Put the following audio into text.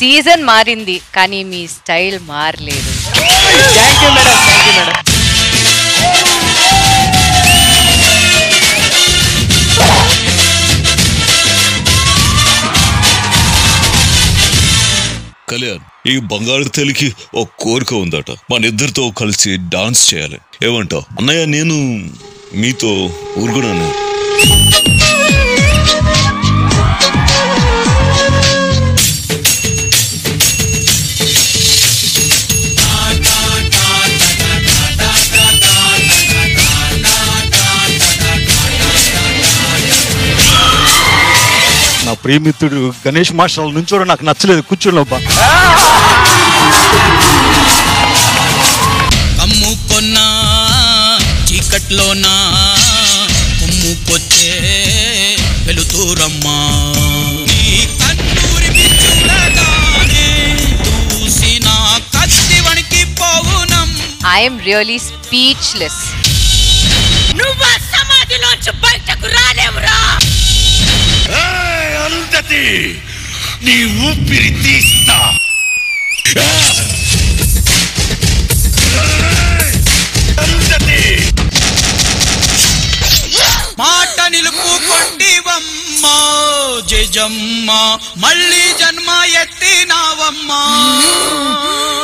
Season మారింది కానీ మీ స్టైల్ మారలేదు. Thank you madam, thank you madam. Kalyan, ఈ బంగారు తల్లికి ఒక కోరిక ఉందట, మన ఇద్దరితో కలిసి డాన్స్ చేయాలి. ఏమంటావు అన్నయ్య? నేను మీతో ఊరుకున్నాను. నా ప్రియమిత్రుడు గణేష్ మాస్టర్ నుంచోడు నాకు నచ్చలేదు. కూర్చోండి. కమ్ముకొన్నా చీకట్లోనా కుమ్ముకొచ్చే వెలుతురమ్మా, నీ కన్నూరి చూడగానే చూసిన కత్తి వణికి పోవునం. I'm really speechless. నువ్వు సమాధిలోంచి బయటకు రాలేవురా. అరుంధతి, నీ ఊపిరి తీస్తా. మాట నిలుపుకొంటివమ్మా జయజమ్మ, మళ్ళీ జన్మ ఎత్తినావమ్మా.